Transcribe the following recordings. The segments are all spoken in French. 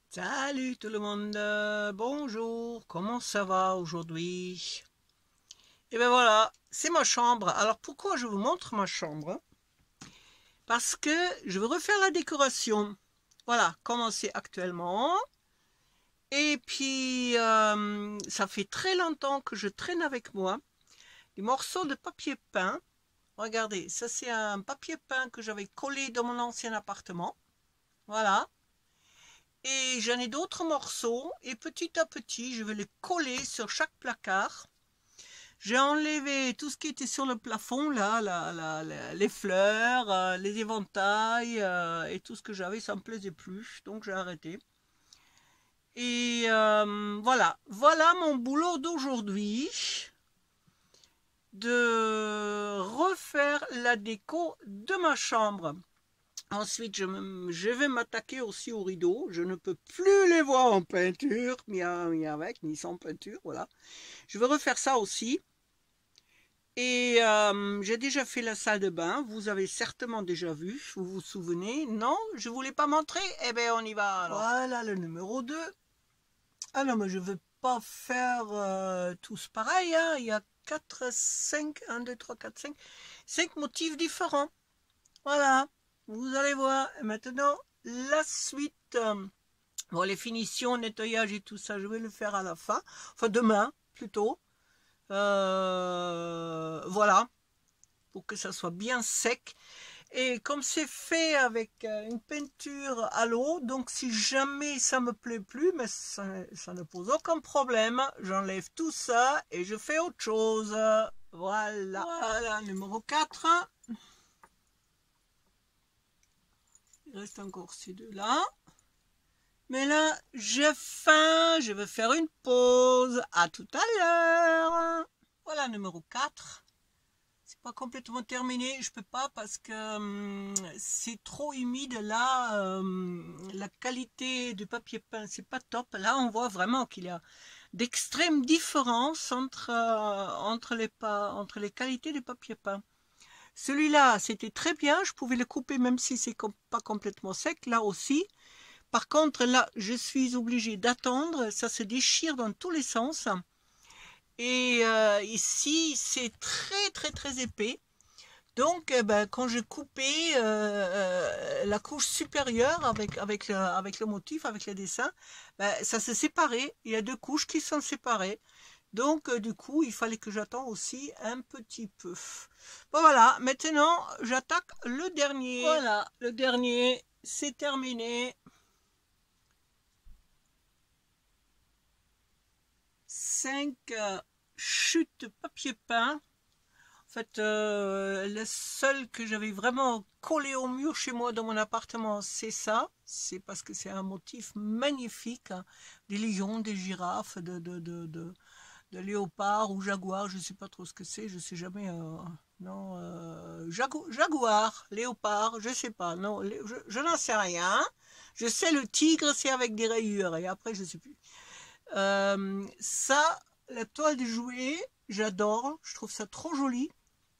Salut tout le monde, bonjour, comment ça va aujourd'hui? Et ben voilà, c'est ma chambre. Alors pourquoi je vous montre ma chambre? Parce que je veux refaire la décoration. Voilà, comment c'est actuellement. Et puis, ça fait très longtemps que je traîne avec moi des morceaux de papier peint. Regardez, ça c'est un papier peint que j'avais collé dans mon ancien appartement. Voilà. Et j'en ai d'autres morceaux et petit à petit, je vais les coller sur chaque placard. J'ai enlevé tout ce qui était sur le plafond, là, les fleurs, les éventails et tout ce que j'avais, ça me plaisait plus, donc j'ai arrêté. Et voilà mon boulot d'aujourd'hui, de refaire la déco de ma chambre. Ensuite, je vais m'attaquer aussi aux rideaux. Je ne peux plus les voir en peinture, ni avec, ni sans peinture, voilà. Je vais refaire ça aussi. Et j'ai déjà fait la salle de bain. Vous avez certainement déjà vu, vous vous souvenez. Non, je ne voulais pas montrer. Eh bien, on y va alors. Voilà le numéro 2. Ah non, mais je ne veux pas faire tous pareil, hein. Il y a 4, 5, 1, 2, 3, 4, 5, 5 motifs différents. Voilà. Vous allez voir. Et maintenant, la suite. Bon, les finitions, nettoyage et tout ça, je vais le faire à la fin. Enfin, demain, plutôt. Voilà. Pour que ça soit bien sec. Et comme c'est fait avec une peinture à l'eau, donc si jamais ça me plaît plus, mais ça ne pose aucun problème, j'enlève tout ça et je fais autre chose. Voilà. Voilà, numéro 4. Il reste encore ces deux-là. Mais là, j'ai faim, je vais faire une pause. À tout à l'heure. Voilà, numéro 4. C'est pas complètement terminé, je peux pas parce que c'est trop humide. Là, la qualité du papier peint, c'est pas top. Là, on voit vraiment qu'il y a d'extrêmes différences entre les qualités du papier peint. Celui-là, c'était très bien, je pouvais le couper même si c'est pas complètement sec, là aussi. Par contre, là, je suis obligée d'attendre, ça se déchire dans tous les sens. Et ici, c'est très très très épais. Donc, quand j'ai coupé la couche supérieure avec le motif, avec le dessin, ça s'est séparé. Il y a deux couches qui sont séparées. Donc, du coup, il fallait que j'attende aussi un petit peu. Bon, voilà. Maintenant, j'attaque le dernier. Voilà, le dernier, c'est terminé. 5 chutes papier peint. En fait, la seule que j'avais vraiment collée au mur chez moi dans mon appartement, c'est ça. C'est parce que c'est un motif magnifique, hein. Des lions, des girafes, de léopards ou jaguars, je ne sais pas trop ce que c'est, je sais jamais. Non, jaguar, léopard, je sais pas. Non, je n'en sais rien. Je sais le tigre, c'est avec des rayures et après je sais plus. Ça, la toile de jouet, j'adore. Je trouve ça trop joli.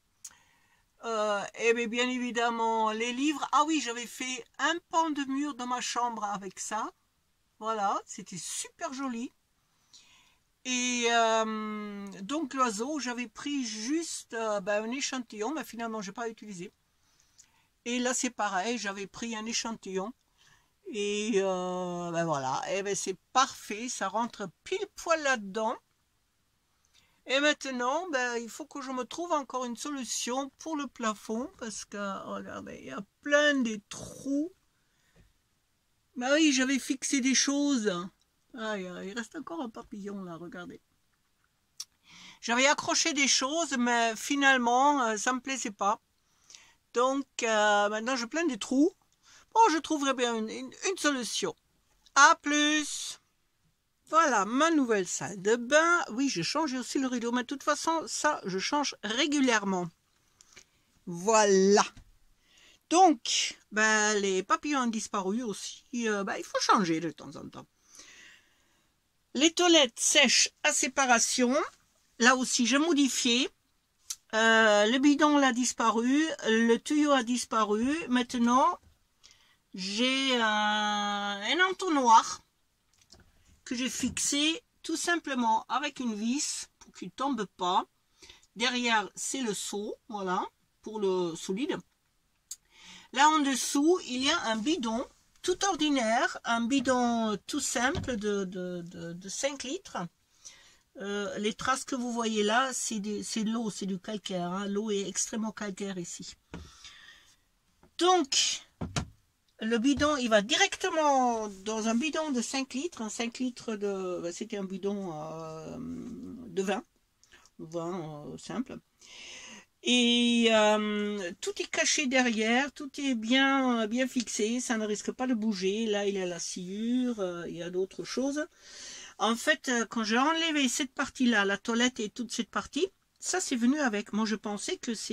Et bien évidemment, les livres. Ah oui, j'avais fait un pan de mur dans ma chambre avec ça. Voilà, c'était super joli. Et donc l'oiseau, j'avais pris juste un échantillon, mais finalement, je n'ai pas utilisé. Et là, c'est pareil, j'avais pris un échantillon. Et voilà, et c'est parfait, ça rentre pile poil là-dedans. Et maintenant, il faut que je me trouve encore une solution pour le plafond, parce que, regardez, il y a plein de trous. Bah oui, j'avais fixé des choses. Ah, il reste encore un papillon là, regardez. J'avais accroché des choses, mais finalement, ça me plaisait pas. Donc, maintenant, j'ai plein de trous. Bon, je trouverai bien une solution. À plus! Voilà ma nouvelle salle de bain. Oui, j'ai changé aussi le rideau, mais de toute façon, ça, je change régulièrement. Voilà. Donc, les papillons ont disparu aussi. Il faut changer de temps en temps. Les toilettes sèches à séparation. Là aussi, j'ai modifié. Le bidon a disparu. Le tuyau a disparu. Maintenant, j'ai un entonnoir. que j'ai fixé tout simplement avec une vis pour qu'il ne tombe pas. Derrière, c'est le seau, voilà, pour le solide. Là en dessous, il y a un bidon tout ordinaire, un bidon tout simple de 5 litres. Les traces que vous voyez là, c'est de l'eau, c'est du calcaire. Hein. L'eau est extrêmement calcaire ici. Donc, le bidon, il va directement dans un bidon de 5 litres. Un 5 litres de... C'était un bidon de vin simple. Et tout est caché derrière, tout est bien fixé, ça ne risque pas de bouger. Là, il y a la sciure, il y a d'autres choses. En fait, quand j'ai enlevé cette partie-là, la toilette et toute cette partie, ça c'est venu avec. Moi, je pensais que c'est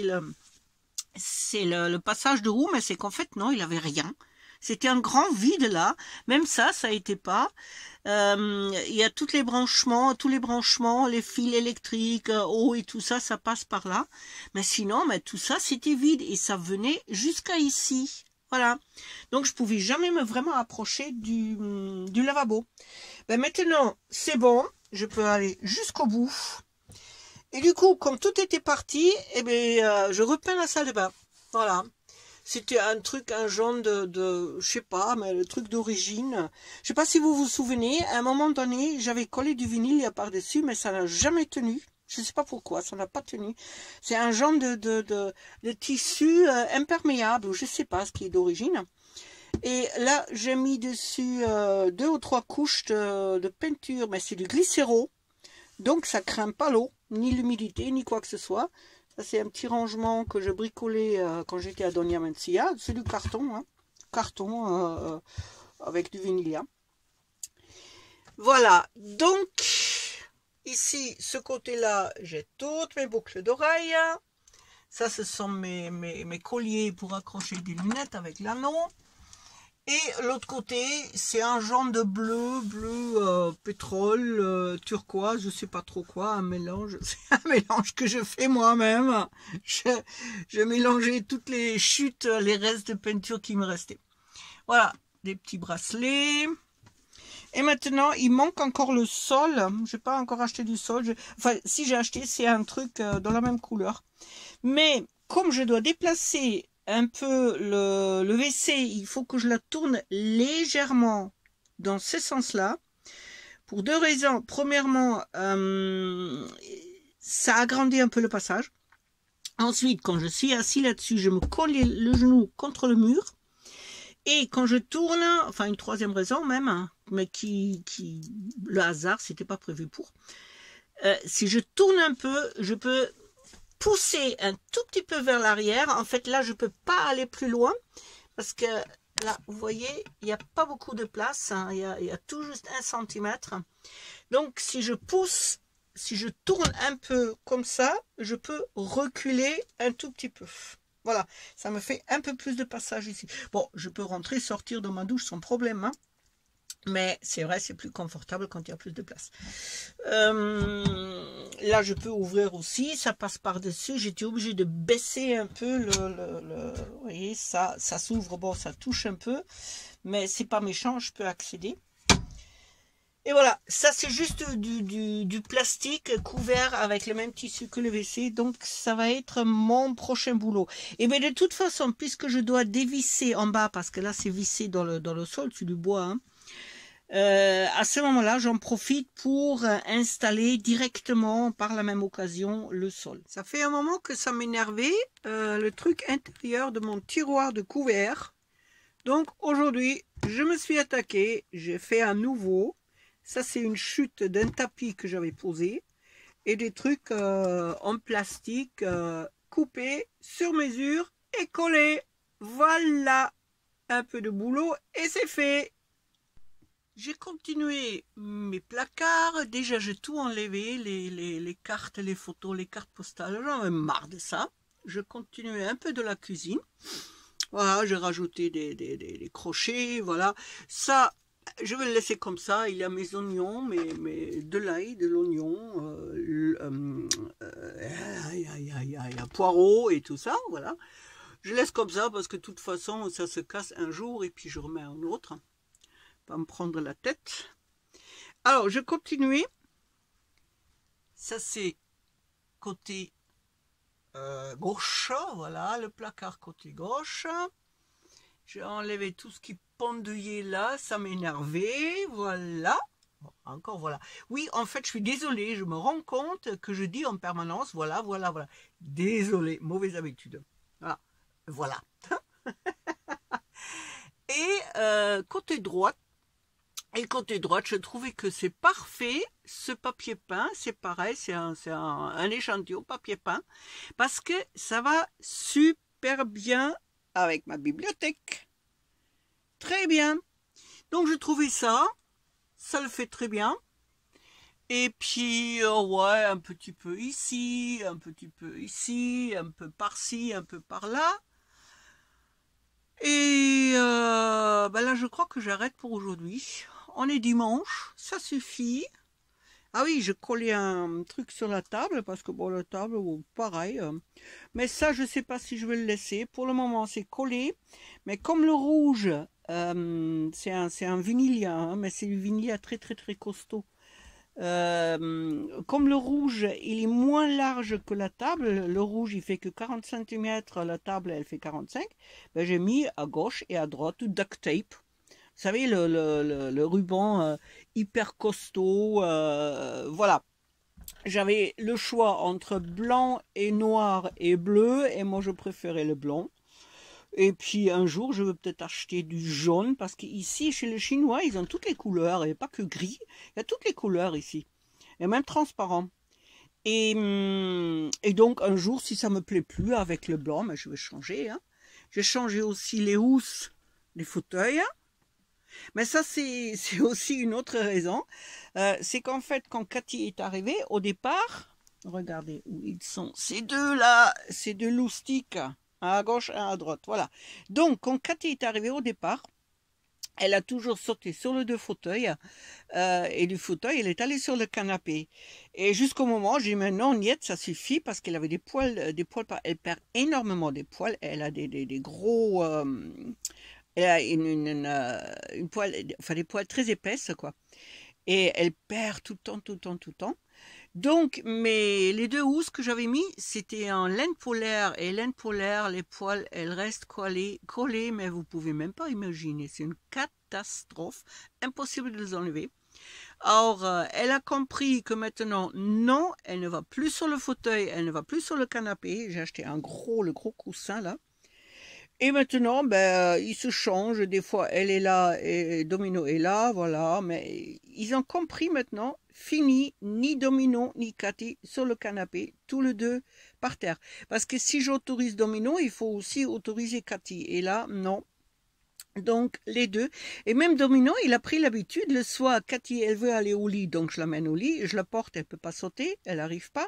le passage de roue, mais c'est qu'en fait, non, il avait rien. C'était un grand vide là. Même ça a été pas. Il y a tous les branchements, les fils électriques, eau et tout ça, ça passe par là. Mais sinon, mais tout ça, c'était vide et ça venait jusqu'à ici. Voilà. Donc, je pouvais jamais me vraiment approcher du lavabo. Ben maintenant, c'est bon. Je peux aller jusqu'au bout. Et du coup, comme tout était parti, eh ben, je repeins la salle de bain. Voilà. C'était un genre je sais pas, mais le truc d'origine. Je sais pas si vous vous souvenez, à un moment donné, j'avais collé du vinyle par-dessus, mais ça n'a jamais tenu. Je sais pas pourquoi, ça n'a pas tenu. C'est un genre de tissu imperméable, je sais pas ce qui est d'origine. Et là, j'ai mis dessus 2 ou 3 couches de peinture, mais c'est du glycéro. Donc, ça craint pas l'eau, ni l'humidité, ni quoi que ce soit. Ça, c'est un petit rangement que je bricolais quand j'étais à Doña Mencia. C'est du carton, hein. Carton avec du vinyle. Voilà, donc, ici, ce côté-là, j'ai toutes mes boucles d'oreilles. Ça, ce sont mes colliers pour accrocher des lunettes avec l'anneau. Et l'autre côté, c'est un genre de bleu pétrole, turquoise, je sais pas trop quoi, un mélange. C'est un mélange que je fais moi-même. Je mélangeais toutes les chutes, les restes de peinture qui me restaient. Voilà, des petits bracelets. Et maintenant, il manque encore le sol. Je n'ai pas encore acheté du sol. Enfin, si j'ai acheté, c'est un truc dans la même couleur. Mais comme je dois déplacer un peu le WC, il faut que je la tourne légèrement dans ce sens-là. Pour 2 raisons. Premièrement, ça agrandit un peu le passage. Ensuite, quand je suis assis là-dessus, je me colle le genou contre le mur. Et quand je tourne, enfin une troisième raison même, hein, mais le hasard, c'était pas prévu pour. Si je tourne un peu, je peux pousser un tout petit peu vers l'arrière. En fait, là, je peux pas aller plus loin parce que là, vous voyez, il n'y a pas beaucoup de place. Hein, il y a tout juste 1 centimètre. Donc, si je pousse, si je tourne un peu comme ça, je peux reculer un tout petit peu. Voilà, ça me fait un peu plus de passage ici. Bon, je peux rentrer, sortir dans ma douche sans problème. Hein. Mais c'est vrai, c'est plus confortable quand il y a plus de place. Là, je peux ouvrir aussi. Ça passe par-dessus. J'étais obligée de baisser un peu vous voyez, ça s'ouvre. Bon, ça touche un peu. Mais c'est pas méchant, je peux accéder. Et voilà, ça c'est juste du plastique couvert avec le même tissu que le WC. Donc ça va être mon prochain boulot. Et bien de toute façon, puisque je dois dévisser en bas, parce que là c'est vissé dans le sol, c'est du bois, hein, à ce moment-là, j'en profite pour installer directement par la même occasion le sol. Ça fait un moment que ça m'énervait, le truc intérieur de mon tiroir de couvert. Donc aujourd'hui, je me suis attaqué, j'ai fait un nouveau. Ça, c'est une chute d'un tapis que j'avais posé. Et des trucs en plastique coupés sur mesure et collés. Voilà, un peu de boulot et c'est fait. J'ai continué mes placards. Déjà, j'ai tout enlevé, les cartes, les photos, les cartes postales. J'en ai marre de ça. Je continuais un peu de la cuisine. Voilà, j'ai rajouté des crochets. Voilà, ça... Je vais le laisser comme ça. Il y a mes oignons, de l'ail, de l'oignon, il y a poireaux et tout ça. Voilà. Je laisse comme ça parce que de toute façon, ça se casse un jour et puis je remets un autre. Pas me prendre la tête. Alors, je continue. Ça, c'est côté gauche. Voilà, le placard côté gauche. J'ai enlevé tout ce qui pendouillait là. Ça m'énervait. Voilà. Bon, encore voilà. Oui, en fait, je suis désolée. Je me rends compte que je dis en permanence, voilà, voilà, voilà. Désolée, mauvaise habitude. Voilà. Voilà. Et côté droite, je trouvais que c'est parfait. Ce papier peint, c'est pareil, c'est un échantillon papier peint, parce que ça va super bien avec ma bibliothèque. Très bien. Donc je trouvais ça le fait très bien. Et puis, ouais, un petit peu ici, un petit peu ici, un peu par-ci, un peu par-là. Et ben là, je crois que j'arrête pour aujourd'hui. On est dimanche, ça suffit. Ah oui, je collais un truc sur la table, parce que bon, la table, pareil. Mais ça, je ne sais pas si je vais le laisser. Pour le moment, c'est collé. Mais comme le rouge, c'est un vinyle, hein, mais c'est du vinyle très très très costaud. Comme le rouge, il est moins large que la table, le rouge il fait que 40 cm, la table elle fait 45, ben, j'ai mis à gauche et à droite du duct tape. Vous savez, le ruban hyper costaud, voilà. J'avais le choix entre blanc et noir et bleu, et moi je préférais le blanc. Et puis un jour, je veux peut-être acheter du jaune, parce qu'ici, chez les Chinois, ils ont toutes les couleurs, et pas que gris, il y a toutes les couleurs ici, et même transparent. Et donc un jour, si ça me plaît plus avec le blanc, mais je vais changer. Hein. J'ai changé aussi les housses des fauteuils. Mais ça, c'est aussi une autre raison. C'est qu'en fait, quand Cathy est arrivée, au départ, regardez où ils sont, ces deux-là, ces deux loustiques, un à gauche, un à droite, voilà. Donc, quand Cathy est arrivée au départ, elle a toujours sauté sur le deux fauteuils, et du fauteuil, elle est allée sur le canapé. Et jusqu'au moment, j'ai dit, mais non, Niette, ça suffit, parce qu'elle avait des poils, elle perd énormément des poils, elle a des gros... elle a une poil, enfin des poils très épaisses, quoi. Et elle perd tout le temps, tout le temps, tout le temps. Donc, mais les deux housses que j'avais mis, c'était en laine polaire. Et laine polaire, les poils, elles restent collées, mais vous pouvez même pas imaginer. C'est une catastrophe. Impossible de les enlever. Alors, elle a compris que maintenant, non, elle ne va plus sur le fauteuil, elle ne va plus sur le canapé. J'ai acheté le gros coussin, là. Et maintenant, ben, ils se changent. Des fois, elle est là et Domino est là, voilà. Mais ils ont compris maintenant, fini, ni Domino ni Cathy sur le canapé, tous les deux par terre. Parce que si j'autorise Domino, il faut aussi autoriser Cathy. Et là, non. Donc, les deux. Et même Domino, il a pris l'habitude. Le soir, Cathy, elle veut aller au lit, donc je l'amène au lit. Je la porte, elle ne peut pas sauter, elle n'arrive pas.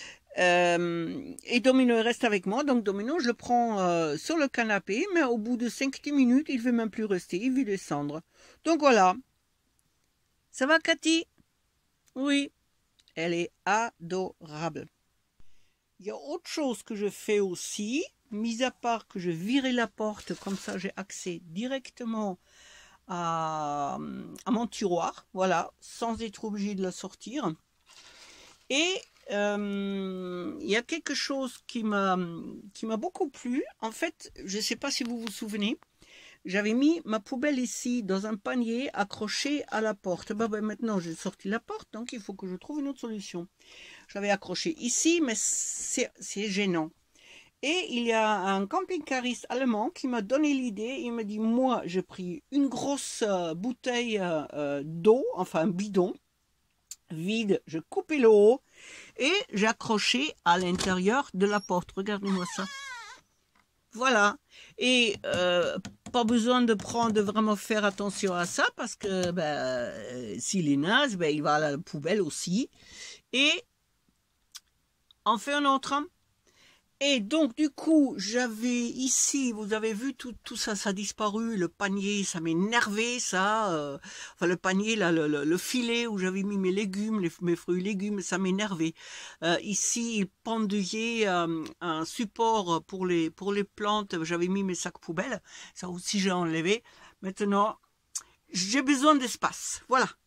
Et Domino reste avec moi, donc Domino, je le prends sur le canapé, mais au bout de 5-10 minutes, il ne veut même plus rester, il veut descendre. Donc voilà. Ça va, Cathy? Oui, elle est adorable. Il y a autre chose que je fais aussi, mis à part que je virais la porte, comme ça j'ai accès directement à mon tiroir, voilà, sans être obligé de la sortir. Et il y a quelque chose qui m'a beaucoup plu. En fait, je ne sais pas si vous vous souvenez, j'avais mis ma poubelle ici dans un panier accroché à la porte. Ben, maintenant, j'ai sorti la porte, donc il faut que je trouve une autre solution. J'avais accroché ici, mais c'est gênant. Et il y a un camping-cariste allemand qui m'a donné l'idée. Il m'a dit, moi, j'ai pris une grosse bouteille d'eau, enfin un bidon vide, je coupais le haut et j'ai accroché à l'intérieur de la porte. Regardez-moi ça. Voilà. Et pas besoin de vraiment faire attention à ça, parce que s'il est naze, il va à la poubelle aussi. Et on fait un autre. Et donc, du coup, j'avais ici, vous avez vu, tout ça, ça a disparu. Le panier, ça m'énervait, ça. Enfin, le panier, là, le filet où j'avais mis mes légumes, mes fruits et légumes, ça m'énervait. Ici, il pendouillait un support pour les plantes. J'avais mis mes sacs poubelles. Ça aussi, j'ai enlevé. Maintenant, j'ai besoin d'espace. Voilà.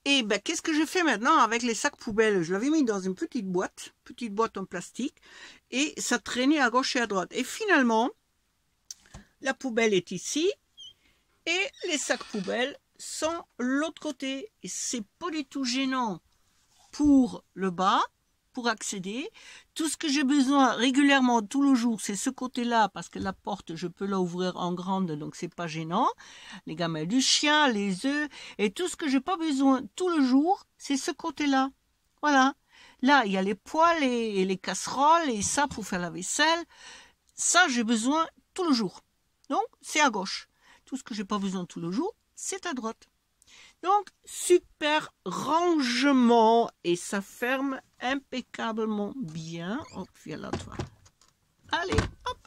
Et ben, qu'est-ce que je fais maintenant avec les sacs poubelles? Je l'avais mis dans une petite boîte en plastique, et ça traînait à gauche et à droite. Et finalement, la poubelle est ici, et les sacs poubelles sont l'autre côté. Et c'est pas du tout gênant pour le bas, pour accéder. Tout ce que j'ai besoin régulièrement tout le jour, c'est ce côté-là, parce que la porte, je peux l'ouvrir en grande, donc c'est pas gênant. Les gamelles du chien, les œufs, et tout ce que j'ai pas besoin tout le jour, c'est ce côté-là. Voilà. Là, il y a les poêles et les casseroles, et ça pour faire la vaisselle. Ça, j'ai besoin tout le jour. Donc, c'est à gauche. Tout ce que j'ai pas besoin tout le jour, c'est à droite. Donc, super rangement, et ça ferme impeccablement bien. Hop, viens là, toi. Allez, hop.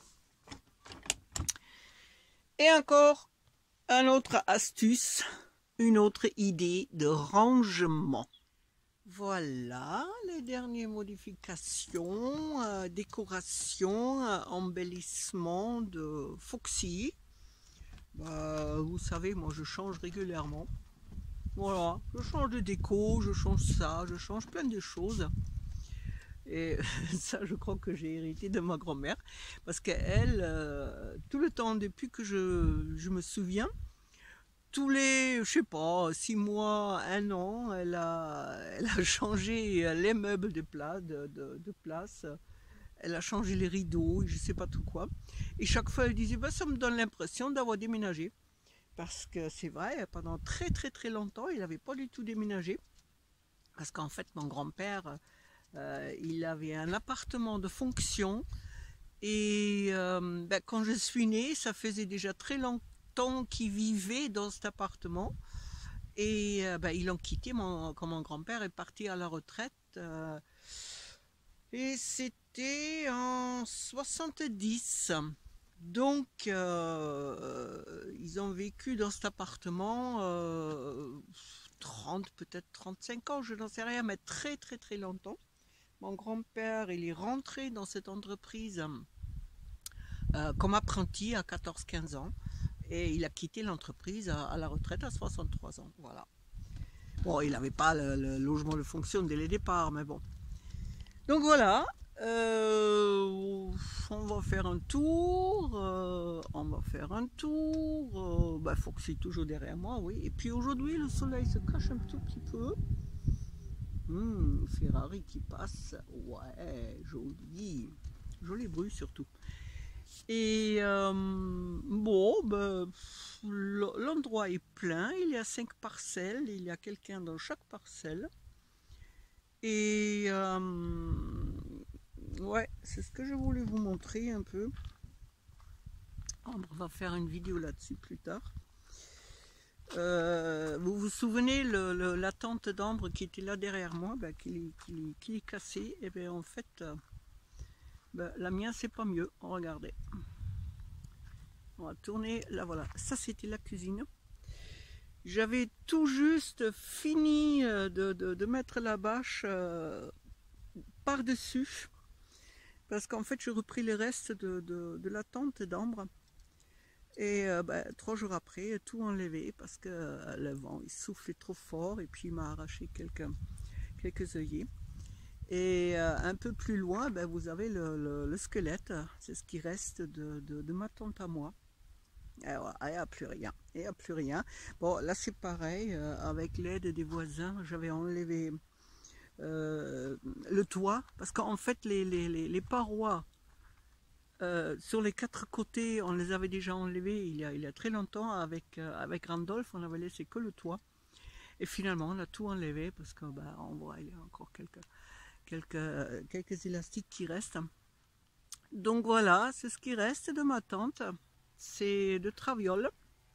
Et encore une autre astuce, une autre idée de rangement. Voilà les dernières modifications, décoration, embellissement de Foxy. Bah, vous savez, moi je change régulièrement. Voilà, je change de déco, je change ça, je change plein de choses. Et ça, je crois que j'ai hérité de ma grand-mère. Parce qu'elle, tout le temps, depuis que je me souviens, tous les, je sais pas, 6 mois, 1 an, elle a changé les meubles de place. Elle a changé les rideaux, je sais pas tout quoi. Et chaque fois, elle disait, bah, ça me donne l'impression d'avoir déménagé. Parce que c'est vrai, pendant très longtemps, il n'avait pas du tout déménagé. Parce qu'en fait, mon grand-père, il avait un appartement de fonction. Et ben, quand je suis née, ça faisait déjà très longtemps qu'il vivait dans cet appartement. Et ben, ils l'ont quitté quand mon grand-père est parti à la retraite. Et c'était en 70. Donc, ils ont vécu dans cet appartement 30, peut-être 35 ans, je n'en sais rien, mais très longtemps. Mon grand-père, il est rentré dans cette entreprise comme apprenti à 14-15 ans. Et il a quitté l'entreprise à la retraite à 63 ans. Voilà. Bon, il n'avait pas le logement de fonction dès le départ, mais bon. Donc voilà. On va faire un tour, bah, Foxy toujours derrière moi, oui. Et puis aujourd'hui, le soleil se cache un tout petit peu. Ferrari qui passe, ouais, joli bruit surtout. Et bon, bah, l'endroit est plein, il y a 5 parcelles, il y a quelqu'un dans chaque parcelle. Et ouais, c'est ce que je voulais vous montrer un peu. On va faire une vidéo là-dessus plus tard. Vous vous souvenez la tente d'Ambre qui était là derrière moi, ben, qui est cassée. Et bien en fait, ben, la mienne c'est pas mieux. Regardez. On va tourner. Là voilà, ça c'était la cuisine. J'avais tout juste fini de mettre la bâche par-dessus. Parce qu'en fait, j'ai repris les restes de la tente d'Ambre. Et 3 jours après, tout enlevé parce que le vent il soufflait trop fort et puis il m'a arraché quelques œillets. Et un peu plus loin, ben, vous avez le squelette, c'est ce qui reste de ma tante à moi. Et voilà, il n'y a plus rien. Il n'y a plus rien. Bon, là c'est pareil, avec l'aide des voisins, j'avais enlevé le toit parce qu'en fait les parois sur les 4 côtés, on les avait déjà enlevés il y a très longtemps avec Randolph, on avait laissé que le toit. Et finalement, on a tout enlevé parce que bah, on voit il y a encore quelques élastiques qui restent. Donc voilà, c'est ce qui reste de ma tente. C'est de traviole.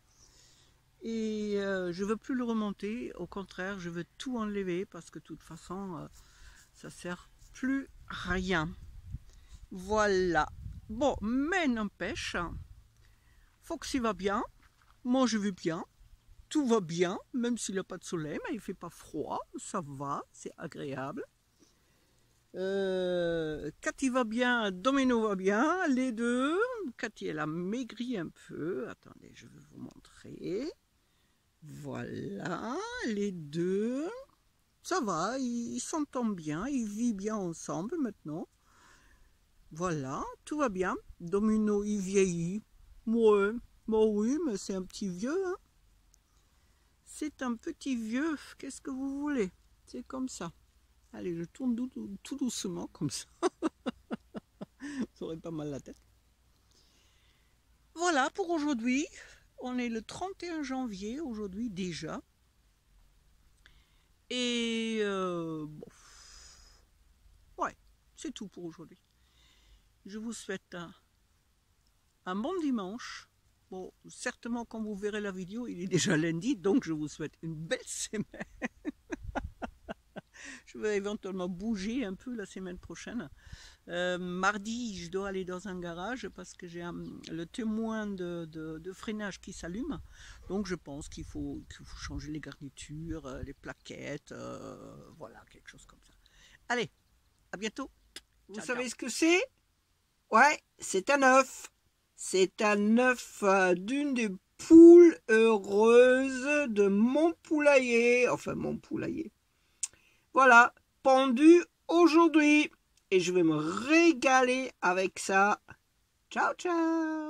Et je veux plus le remonter. Au contraire, je veux tout enlever parce que de toute façon, ça sert plus à rien. Voilà. Bon, mais n'empêche, Foxy va bien, moi je vais bien, tout va bien, même s'il n'y a pas de soleil, mais il ne fait pas froid, ça va, c'est agréable. Cathy va bien, Domino va bien, les deux. Cathy, elle a maigri un peu. Attendez, je vais vous montrer. Voilà, les deux. Ça va, ils s'entendent bien, ils vivent bien ensemble maintenant. Voilà, tout va bien. Domino, il vieillit. Ouais, bon oui, mais c'est un petit vieux. Hein. C'est un petit vieux, qu'est-ce que vous voulez? C'est comme ça. Allez, je tourne tout doucement, comme ça. Ça aurait pas mal la tête. Voilà pour aujourd'hui. On est le 31 janvier aujourd'hui déjà. Et bon. Ouais, c'est tout pour aujourd'hui. Je vous souhaite un bon dimanche. Bon, certainement quand vous verrez la vidéo, il est déjà lundi, donc je vous souhaite une belle semaine. Je vais éventuellement bouger un peu la semaine prochaine. Mardi, je dois aller dans un garage parce que j'ai le témoin de freinage qui s'allume. Donc je pense qu'il faut changer les garnitures, les plaquettes, voilà, quelque chose comme ça. Allez, à bientôt. Vous savez ce que c'est? Ouais, c'est un œuf. C'est un œuf d'une des poules heureuses de mon poulailler. Enfin, mon poulailler. Voilà, pendu aujourd'hui. Et je vais me régaler avec ça. Ciao, ciao!